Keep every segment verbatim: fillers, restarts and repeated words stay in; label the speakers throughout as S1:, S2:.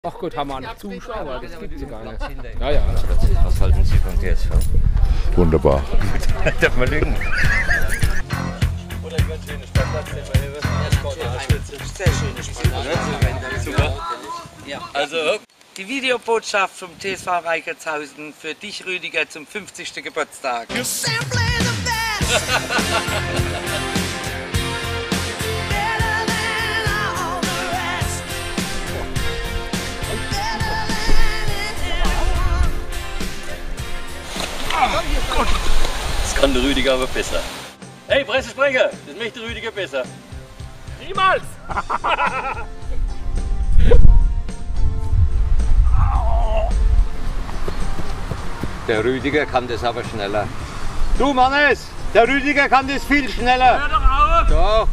S1: Ach gut, haben wir auch noch Zuschauer, das gibt es gar nicht. Ja, ja.
S2: Was halten Sie von T S V?
S3: Wunderbar.
S2: Darf man lügen?
S4: Oder ich wünsche Ihnen Sportplatz, den wir hier wissen. Sehr schöne Sportplatz. Super. Ja. Also, die Videobotschaft vom T S V Reichertshausen für dich, Rüdiger, zum fünfzigsten Geburtstag.
S2: Gut. Das kann der Rüdiger aber besser. Hey, Pressesprecher, das möchte der Rüdiger besser.
S1: Niemals!
S2: Der Rüdiger kann das aber schneller. Du Mannes, der Rüdiger kann das viel schneller.
S1: Hör doch auf!
S2: Doch.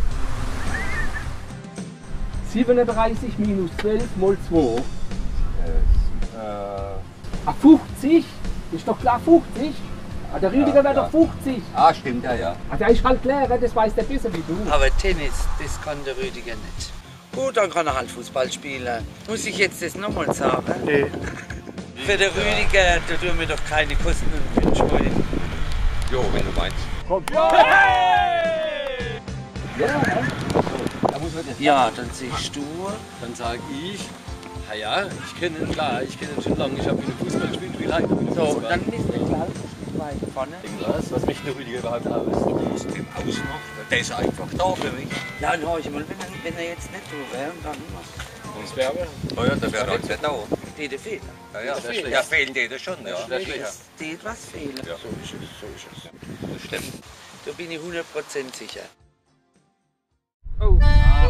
S1: siebenunddreißig minus zwölf mal zwei.
S2: Äh,
S1: Ah, fünfzig? Ist doch klar fünfzig. Ah, der Rüdiger
S2: Ja,
S1: wäre
S2: ja.
S1: doch fünfzig.
S2: ah, stimmt, ja, ja.
S1: Ah, der ist halt Lehrer, das weiß der besser wie du.
S4: Aber Tennis, das kann der Rüdiger nicht. Gut, dann kann er halt Fußball spielen. Muss ich jetzt das nochmal sagen?
S2: Nee.
S4: Für den Rüdiger, da tun wir doch keine Kosten und Wünsche wollen.
S2: Jo, wenn du meinst.
S1: Komm. Hey! Ja,
S2: Da muss man das
S4: Ja, dann siehst du.
S5: Dann sage ich, na ja, ich kenne ihn klar, ich kenne ihn schon lange, ich habe ihn im Fußball gespielt, spiele heute noch
S4: So,
S5: Fußball.
S4: dann ist der Klaus weit vorne.
S5: Was, was möchte der Rüdiger überhaupt aus?
S2: Du musst den ausmachen. Der ist einfach da für mich.
S4: Ja, dann hör ich mal, wenn er, wenn er jetzt nicht da wäre und dann
S5: Sonst wäre aber.
S2: Oh ja, der wäre halt nicht da.
S4: die der Fehler.
S2: Ja, ja,
S5: Das ist
S2: da fehlen die schon, ja.
S5: Das ist schlecht.
S4: Es steht was fehlen.
S2: Ja, so ist es, so ist es. Das stimmt.
S4: Da bin ich hundert Prozent sicher.
S1: Oh.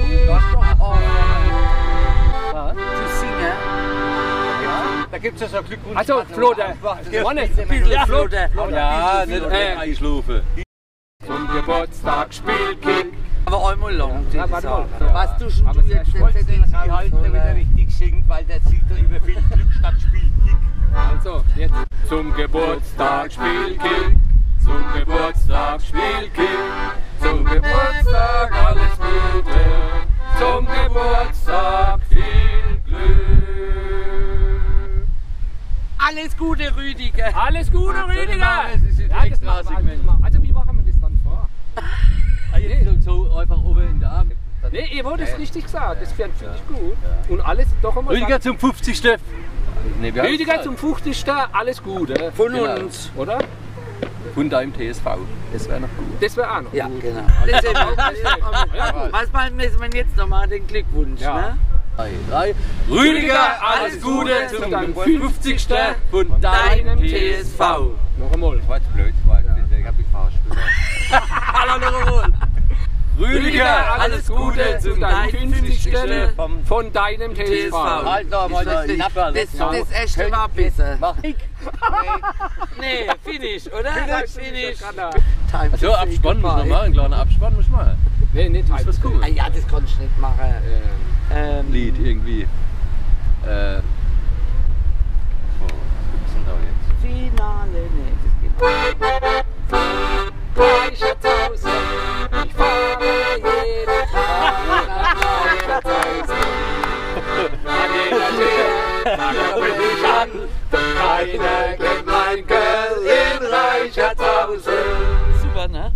S4: Zu singen.
S2: Da gibt es ja so Glückwunsch.
S1: Also, Flo, der Mann ist
S4: Ein bisschen Flo, der.
S5: Ja, nicht
S1: Äh.
S5: einschlafen.
S1: zum Geburtstag Spielkick.
S4: Aber einmal lang.
S1: Ja,
S4: die
S1: warte
S4: Sache.
S1: mal.
S4: Was tust
S1: Aber
S4: du jetzt
S1: sehr
S4: den
S1: schön.
S4: Zettel
S2: Sie halten, damit er richtig singt, weil der sieht doch über viel Glück statt Spielkick.
S1: Also, jetzt zum Geburtstag Spielkick. Zum Geburtstag Spielkick. Zum Geburtstag alles Gute. Zum Geburtstag viel Glück.
S4: Alles Gute, Rüdiger.
S1: Alles Gute, Rüdiger!
S5: Das ist ein
S1: Ja, das
S5: extra
S1: machen wir,
S5: Segment.
S1: das machen wir. Also, wie machen wir das dann vor?
S5: Jetzt so einfach oben in der Arm.
S1: Nee, ihr wollt es richtig gesagt, das finde ich gut. Und alles doch einmal
S5: Rüdiger zum fünfzigsten. Nee, wir
S1: Rüdiger zum fünfzigsten alles Gute.
S4: Von
S5: Genau.
S4: uns.
S1: Oder?
S5: Von deinem T S V. Das wäre noch gut.
S1: Das wäre auch noch
S4: Ja,
S1: gut.
S4: genau. Das ist auch, was mal müssen wir jetzt nochmal den Glückwunsch,
S1: Ja.
S4: ne?
S5: Drei, drei.
S1: Rüdiger, alles Gute zum deinem fünfzigsten
S5: von
S4: Deinem T S V.
S1: Noch einmal.
S2: Das war jetzt blöd, weil ich habe mich verarscht.
S4: Hallo, noch einmal.
S1: Rüdiger, alles Gute zu deinem fünfzigsten von deinem T S
S4: T S
S1: V.
S4: V.
S2: Halt doch mal
S4: Das,
S2: die
S4: das,
S2: Klappe.
S4: das, das erste war besser.
S2: Mach ich.
S4: Nee, Finish, oder? Finish.
S1: Time
S5: So, Abspann muss man machen, ein kleiner Abspann muss man machen.
S1: Nee, nicht
S5: Das ist was cool.
S4: Ah ja, das kannst du nicht machen. Ähm,
S5: Lied irgendwie. Äh.
S2: Oh, was gibt's denn da jetzt?
S4: Finale, nee, das geht nicht.
S1: Reichertshausen, ich fahre jeden Tag nach Reichertshausen. An jeder Tür klopfe ich an, doch keiner kennt mein Girl in Reichertshausen.
S4: Super, ne?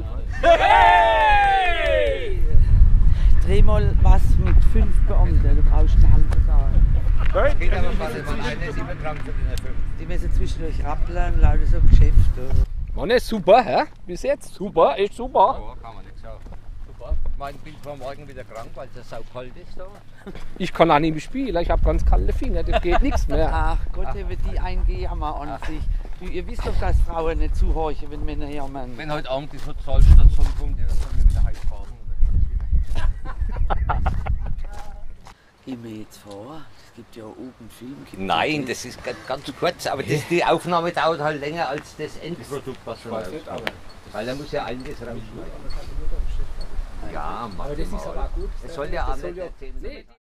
S1: Hey!
S4: Dreh mal was mit fünf Beamten, du brauchst eine halbe Sache.
S2: Geht aber fast immer eine sieben Gramm für den fünf.
S4: Die müssen zwischendurch rappeln, lauter so Geschäfte.
S1: Mann, ist super, hä? Bis jetzt super, echt super.
S2: Oh, kann man nichts sagen. Super. Mein Bild war morgen wieder krank, weil es so kalt ist da.
S1: Ich kann auch nicht mehr spielen, ich habe ganz kalte Finger, das geht nichts mehr.
S4: Ach Gott, wird die eingejammer an sich. Du, ihr wisst doch, dass Frauen nicht zuhorchen, wenn Männer jammern.
S2: Wenn heute Abend die Sozialstation kommt, dann sollen wir wieder heiß fahren.
S4: Gehen wir jetzt vor? Es gibt ja oben Film. gibt
S2: Nein,
S4: ja
S2: das ist ganz, ganz kurz, aber das, die Aufnahme dauert halt länger als das Endprodukt, was dann rauskommt. Weil da muss ja einiges rausschneiden. Ja, mach
S1: Aber das ist
S2: mal.
S1: aber gut.
S2: Das soll ja auch
S1: Das soll
S2: nicht
S1: ja-
S2: erzählen.
S1: Nee.